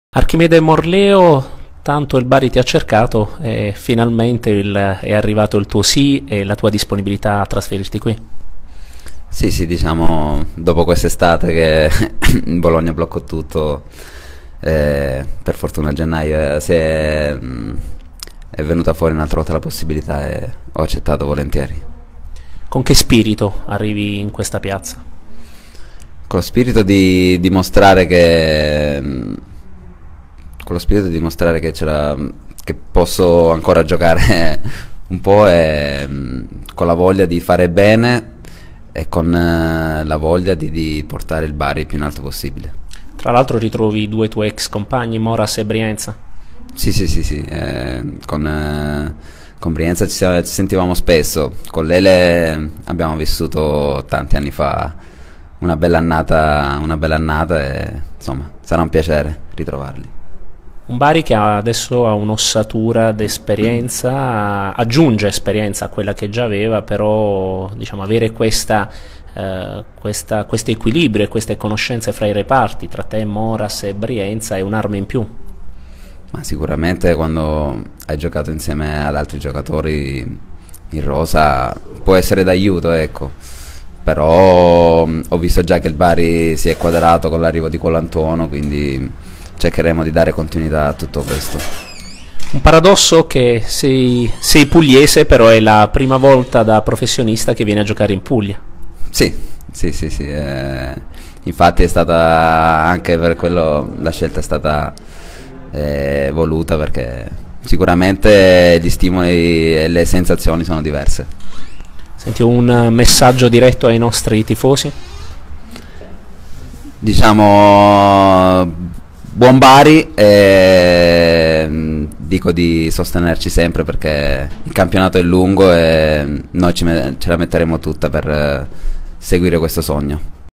Archimede Morleo, tanto il Bari ti ha cercato e finalmente è arrivato il tuo sì e la tua disponibilità a trasferirti qui. Sì, sì, diciamo, dopo quest'estate che in Bologna bloccò tutto, per fortuna a gennaio è venuta fuori un'altra volta la possibilità e ho accettato volentieri. Con che spirito arrivi in questa piazza? Con lo spirito di dimostrare con lo spirito di dimostrare che posso ancora giocare un po' e con la voglia di fare bene e con la voglia di portare il Bari il più in alto possibile. Tra l'altro ritrovi due tuoi ex compagni, Moras e Brienza. Sì, sì, sì, sì, con Brienza ci sentivamo spesso, con Lele abbiamo vissuto tanti anni fa una bella annata e insomma sarà un piacere ritrovarli. Un Bari che adesso ha un'ossatura d'esperienza, aggiunge esperienza a quella che già aveva, però diciamo, avere questo equilibrio e queste conoscenze fra i reparti, tra te, Moras e Brienza, è un'arma in più. Ma sicuramente quando hai giocato insieme ad altri giocatori in rosa può essere d'aiuto, ecco. Però ho visto già che il Bari si è quadrato con l'arrivo di Colantuono, quindi cercheremo di dare continuità a tutto questo. Un paradosso che sei pugliese, però è la prima volta da professionista che viene a giocare in Puglia. Sì, sì, sì, sì. Infatti è stata anche per quello la scelta è stata voluta perché sicuramente gli stimoli e le sensazioni sono diverse. Senti un messaggio diretto ai nostri tifosi? Diciamo buon Bari e dico di sostenerci sempre perché il campionato è lungo e noi ce la metteremo tutta per seguire questo sogno.